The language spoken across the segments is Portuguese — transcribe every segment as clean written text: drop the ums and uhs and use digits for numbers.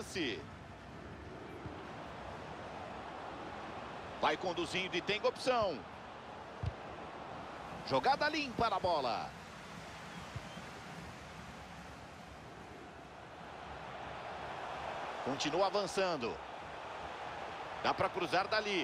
lance. Vai conduzindo e tem opção. Jogada limpa na bola. Continua avançando. Dá para cruzar dali.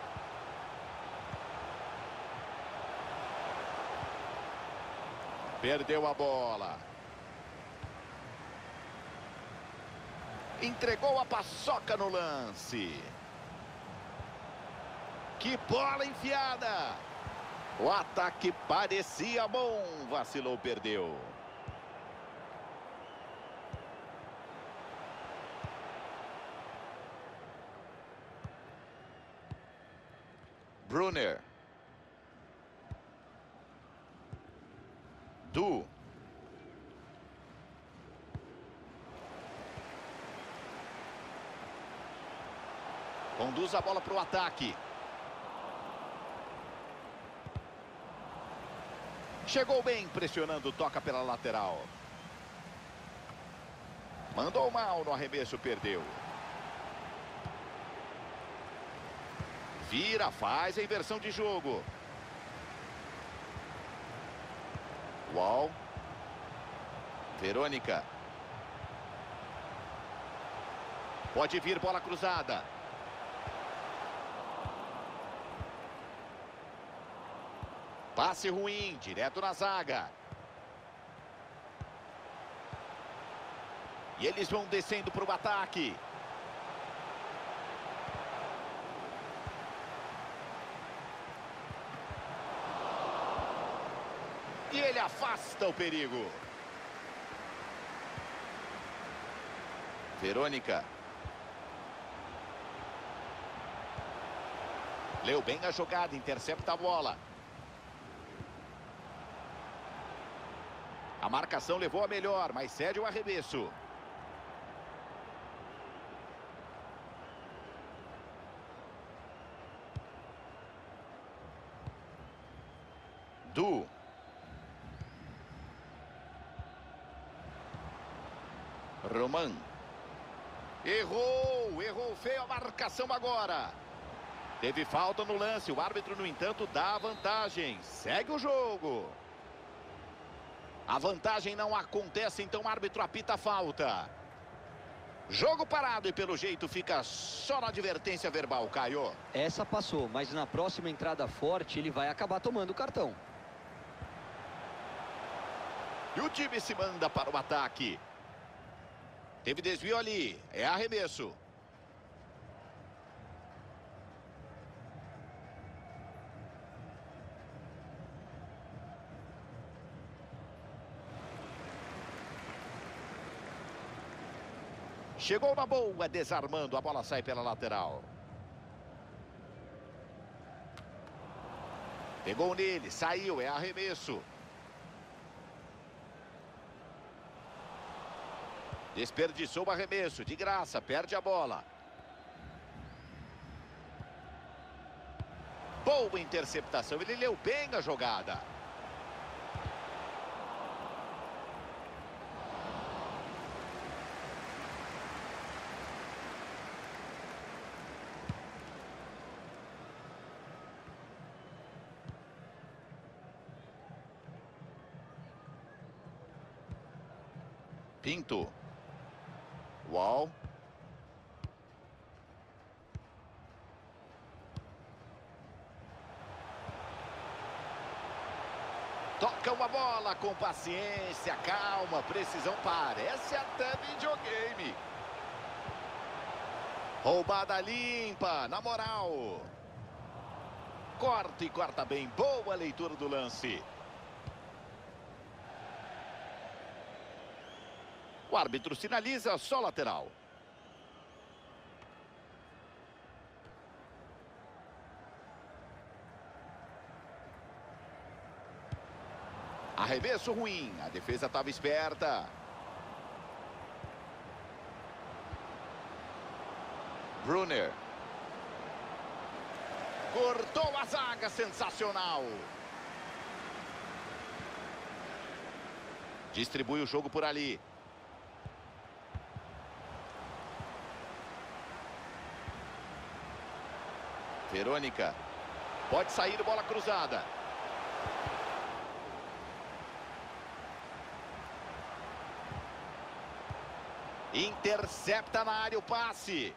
Perdeu a bola. Entregou a paçoca no lance. Que bola enfiada. O ataque parecia bom. Vacilou, perdeu. Brunner. Du. Conduz a bola para o ataque. Chegou bem, pressionando, toca pela lateral. Mandou mal no arremesso, perdeu. Vira, faz a inversão de jogo. Uau. Verônica. Pode vir bola cruzada. Passe ruim, direto na zaga. E eles vão descendo para o ataque. E ele afasta o perigo. Verônica. Leu bem a jogada, intercepta a bola. A marcação levou a melhor, mas cede o arremesso. Du. Roman. Errou feio a marcação agora. Teve falta no lance, o árbitro, no entanto, dá a vantagem. Segue o jogo. A vantagem não acontece, então o árbitro apita a falta. Jogo parado e pelo jeito fica só na advertência verbal, Caio. Essa passou, mas na próxima entrada forte ele vai acabar tomando o cartão. E o time se manda para o ataque. Teve desvio ali, é arremesso. Chegou na boa, desarmando, a bola sai pela lateral. Pegou nele, saiu, é arremesso. Desperdiçou o arremesso, de graça, perde a bola. Boa interceptação, ele leu bem a jogada. Pinto. Uau. Toca uma bola com paciência, calma, precisão, parece até videogame. Roubada limpa, na moral. Corta e corta bem, boa leitura do lance. O árbitro sinaliza só lateral. Arremesso ruim, a defesa estava esperta. Brunner. Cortou a zaga, sensacional. Distribui o jogo por ali. Verônica. Pode sair, bola cruzada. Intercepta na área o passe.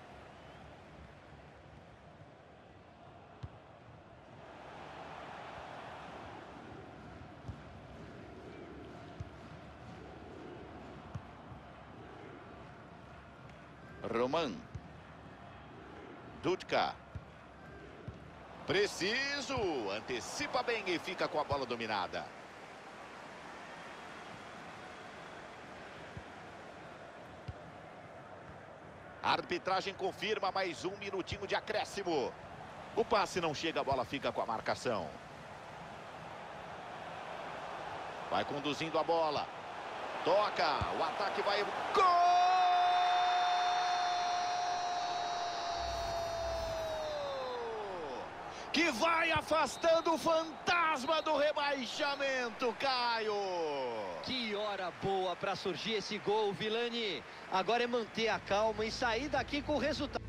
Roman. Dudka. Preciso. Antecipa bem e fica com a bola dominada. A arbitragem confirma mais um minutinho de acréscimo. O passe não chega, a bola fica com a marcação. Vai conduzindo a bola. Toca. O ataque vai... Gol! Que vai afastando o fantasma do rebaixamento, Caio. Que hora boa para surgir esse gol, Vilani. Agora é manter a calma e sair daqui com o resultado.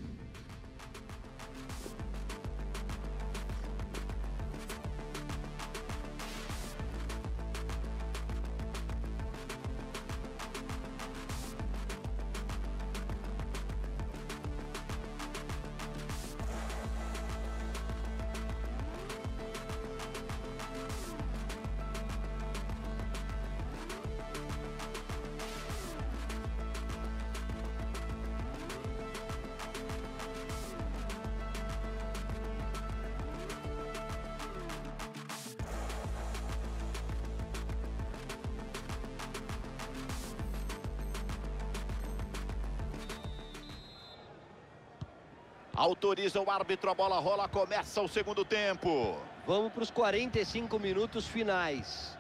Autoriza o árbitro, a bola rola, começa o segundo tempo. Vamos para os 45 minutos finais.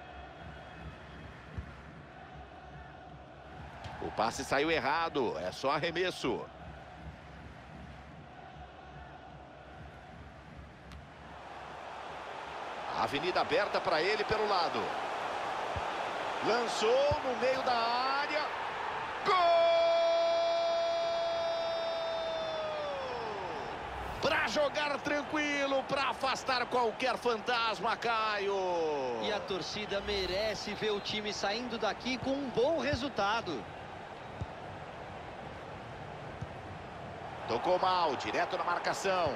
O passe saiu errado, é só arremesso. A avenida aberta para ele pelo lado. Lançou no meio da área. Gol! Para jogar tranquilo, para afastar qualquer fantasma, Caio. E a torcida merece ver o time saindo daqui com um bom resultado. Tocou mal, direto na marcação.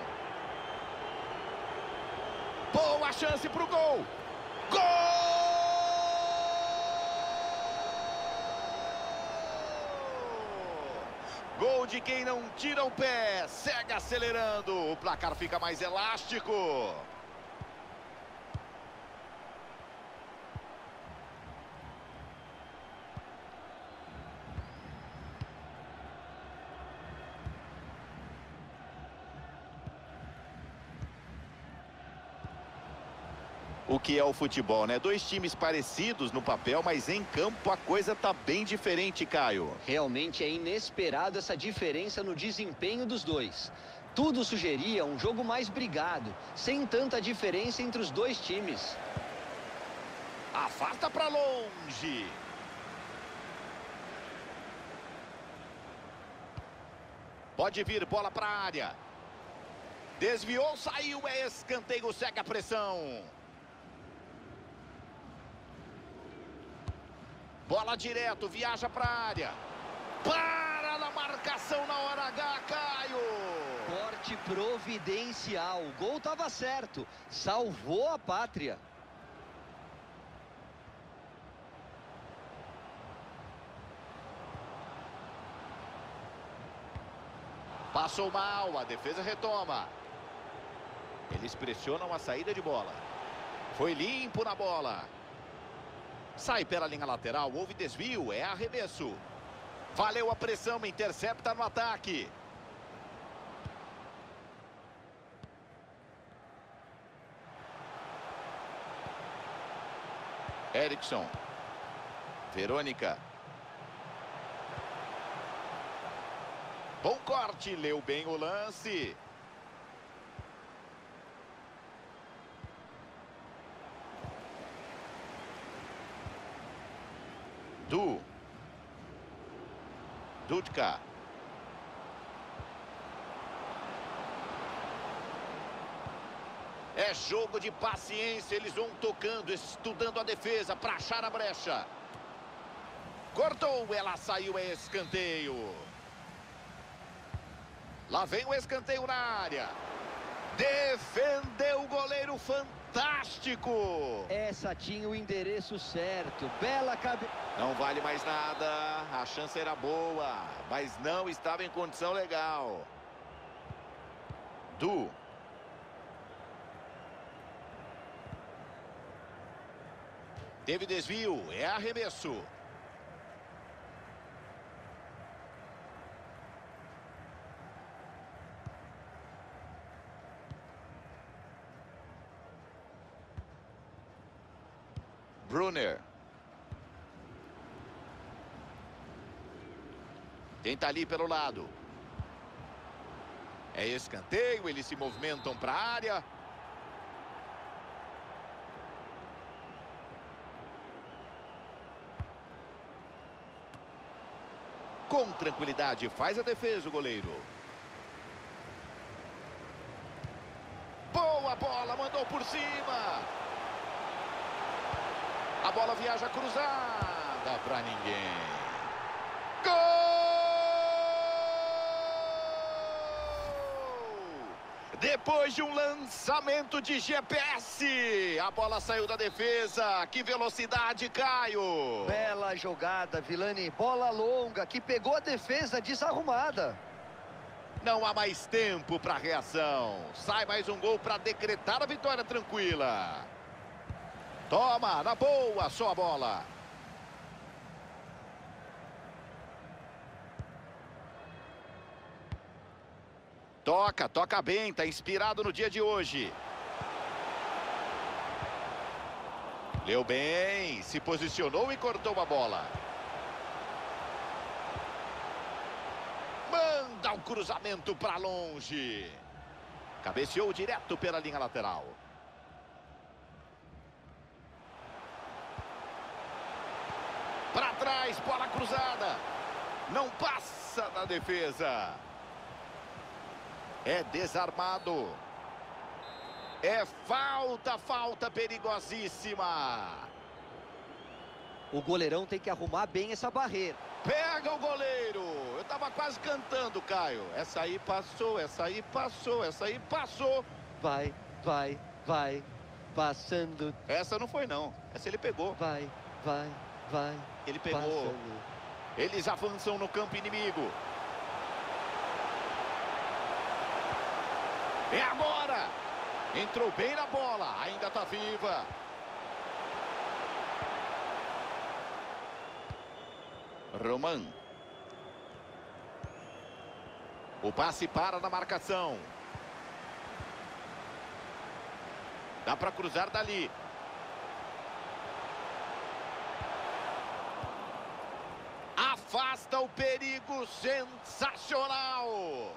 Boa chance para o gol. Gol! Gol de quem não tira o pé, segue acelerando, o placar fica mais elástico. O que é o futebol, né? Dois times parecidos no papel, mas em campo a coisa tá bem diferente, Caio. Realmente é inesperado essa diferença no desempenho dos dois. Tudo sugeria um jogo mais brigado, sem tanta diferença entre os dois times. Afasta para longe. Pode vir, bola para a área. Desviou, saiu, é escanteio, segue a pressão. Bola direto, viaja para a área. Para na marcação na hora H, Caio. Corte providencial. O gol estava certo. Salvou a pátria. Passou mal, a defesa retoma. Eles pressionam a saída de bola. Foi limpo na bola. Sai pela linha lateral, houve desvio, é arremesso. Valeu a pressão, intercepta no ataque. Erickson. Verônica. Bom corte, leu bem o lance. Dudka. É jogo de paciência, eles vão tocando, estudando a defesa para achar a brecha. Cortou, ela saiu, é escanteio. Lá vem o escanteio na área. Defendeu o goleiro, fantástico. Essa tinha o endereço certo, bela cabeça. Não vale mais nada, a chance era boa, mas não estava em condição legal. Du. Teve desvio, é arremesso. Brunner. Tenta ali pelo lado. É escanteio, eles se movimentam para a área. Com tranquilidade, faz a defesa o goleiro. Boa bola, mandou por cima. A bola viaja cruzada para ninguém. Gol! Depois de um lançamento de GPS, a bola saiu da defesa. Que velocidade, Caio! Bela jogada, Vilani. Bola longa que pegou a defesa desarrumada. Não há mais tempo para reação. Sai mais um gol para decretar a vitória tranquila. Toma, na boa, só a bola. Toca bem, tá inspirado no dia de hoje. Leu bem, se posicionou e cortou a bola. Manda um cruzamento para longe. Cabeceou direto pela linha lateral. Para trás, bola cruzada. Não passa da defesa. É desarmado. É falta perigosíssima. O goleirão tem que arrumar bem essa barreira. Pega o goleiro. Eu tava quase cantando, Caio. Essa aí passou, essa aí passou, essa aí passou. Vai. Passando. Essa não foi, não. Essa ele pegou. Vai. Ele pegou. Passando. Eles avançam no campo inimigo. É agora! Entrou bem na bola, ainda tá viva. Roman. O passe para na marcação. Dá para cruzar dali. Afasta o perigo, sensacional!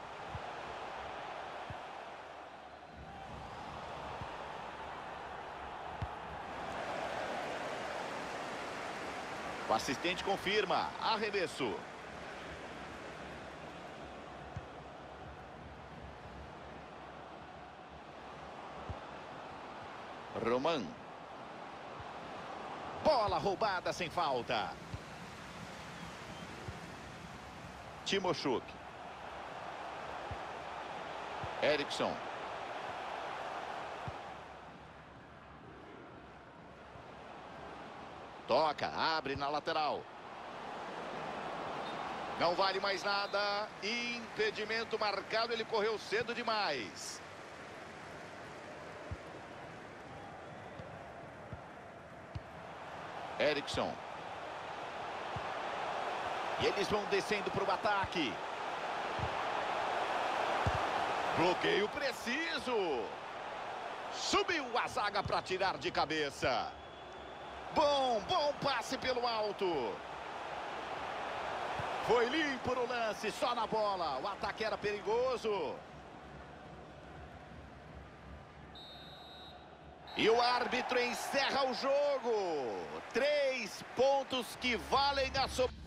O assistente confirma, arremesso. Roman. Bola roubada sem falta. Timoshuk. Eriksson. Toca, abre na lateral. Não vale mais nada. Impedimento marcado, ele correu cedo demais. Eriksson. E eles vão descendo para o ataque. Bloqueio preciso. Subiu a zaga para tirar de cabeça. Bom passe pelo alto. Foi limpo o lance, só na bola. O ataque era perigoso. E o árbitro encerra o jogo. 3 pontos que valem a sobrevivência.